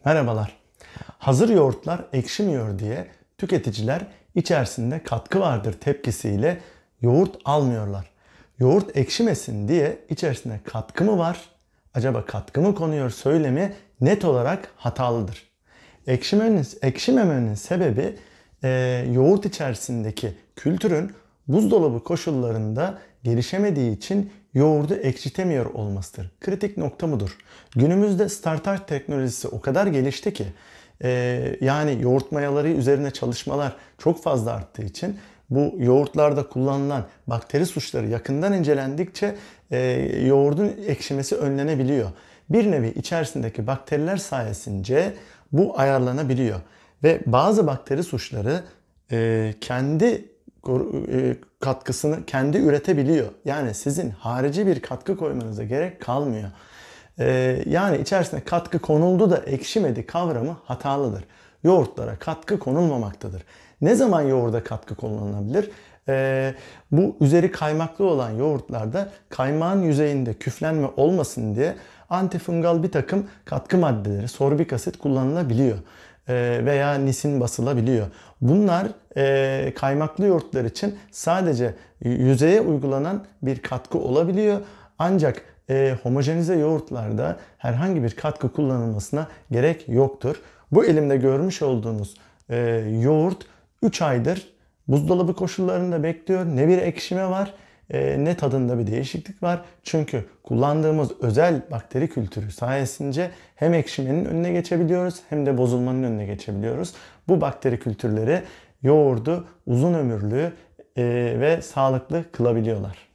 Merhabalar. Hazır yoğurtlar ekşimiyor diye tüketiciler içerisinde katkı vardır tepkisiyle yoğurt almıyorlar. Yoğurt ekşimesin diye içerisinde katkı mı var? Acaba katkı mı konuyor söylemi net olarak hatalıdır. Ekşimemenin sebebi yoğurt içerisindeki kültürün buzdolabı koşullarında gelişemediği için yoğurdu ekşitemiyor olmasıdır. Kritik nokta budur. Günümüzde starter teknolojisi o kadar gelişti ki yani yoğurt mayaları üzerine çalışmalar çok fazla arttığı için bu yoğurtlarda kullanılan bakteri suçları yakından incelendikçe yoğurdun ekşimesi önlenebiliyor. Bir nevi içerisindeki bakteriler sayesince bu ayarlanabiliyor. Ve bazı bakteri suçları kendi katkısını kendi üretebiliyor. Yani sizin harici bir katkı koymanıza gerek kalmıyor. Yani içerisine katkı konuldu da ekşimedi kavramı hatalıdır. Yoğurtlara katkı konulmamaktadır. Ne zaman yoğurda katkı konulabilir? Bu üzeri kaymaklı olan yoğurtlarda kaymağın yüzeyinde küflenme olmasın diye antifungal bir takım katkı maddeleri, sorbik asit kullanılabiliyor. Veya nisin basılabiliyor. Bunlar kaymaklı yoğurtlar için sadece yüzeye uygulanan bir katkı olabiliyor. Ancak homojenize yoğurtlarda herhangi bir katkı kullanılmasına gerek yoktur. Bu elimde görmüş olduğunuz yoğurt 3 aydır buzdolabı koşullarında bekliyor. Ne bir ekşime var ne tadında bir değişiklik var. Çünkü kullandığımız özel bakteri kültürü sayesinde hem ekşimenin önüne geçebiliyoruz hem de bozulmanın önüne geçebiliyoruz. Bu bakteri kültürleri yoğurdu uzun ömürlü ve sağlıklı kılabiliyorlar.